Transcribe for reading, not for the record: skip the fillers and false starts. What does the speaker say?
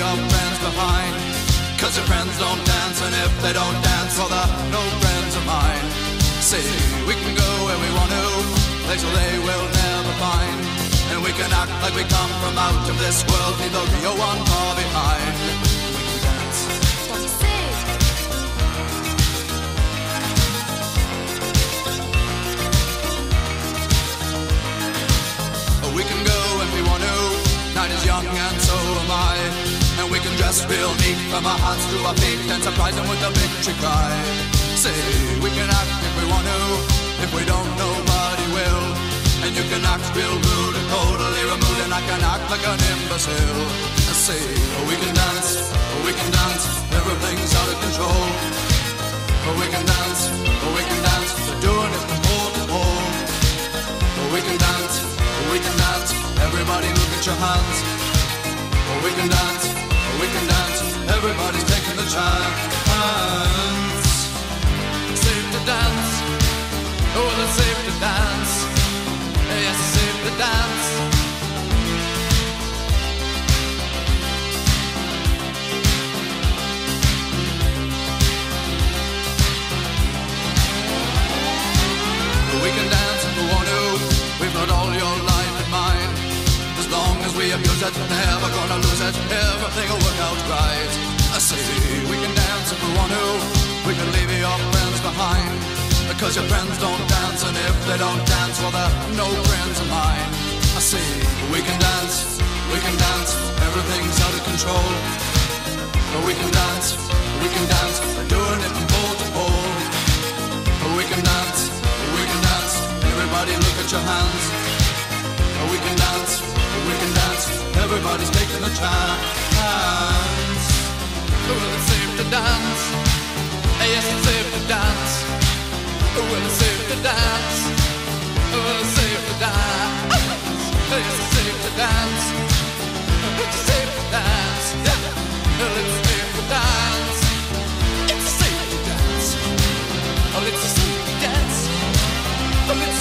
our friends behind. Cause your friends don't dance, and if they don't dance, well they're no friends of mine. See, we can go where we want to, places they will never find. And we can act like we come from out of this world, leave the real one far behind. We can dance. Don't you say? We can go when we want to, night is young and so am I. And we can dress real neat from our hearts to our feet and surprise them with a victory cry. Say, we can act if we want to, if we don't nobody will. And you can act real rude and totally removed, and I can act like an imbecile. Say, we can dance, everything's out of control. We can dance, we're doing it from pole to pole. We can dance, everybody look at your hands. We can dance, everybody's taking the chance. Safe to dance, oh it's safe to dance. Yes, it's safe to dance. We can dance if we want to, we've got all your life in mind. As long as we abuse it, never gonna lose it, everything will work out right. I say, we can dance if we want to, we can leave your friends behind. Because your friends don't dance, and if they don't dance, well they're no friends of mine. I say, we can dance, everything's out of control. But we can dance, we're doing it from pole to pole. We can dance, everybody look at your hands. We can dance, everybody's taking a chance. Well, it's safe to dance, yes, it's safe to dance. Well, it's safe to dance, well, it's safe to dance. Yes, it's safe to dance, it's safe to dance. Well, it's safe to dance, it's safe to dance. Oh, it's safe to dance. Oh, it's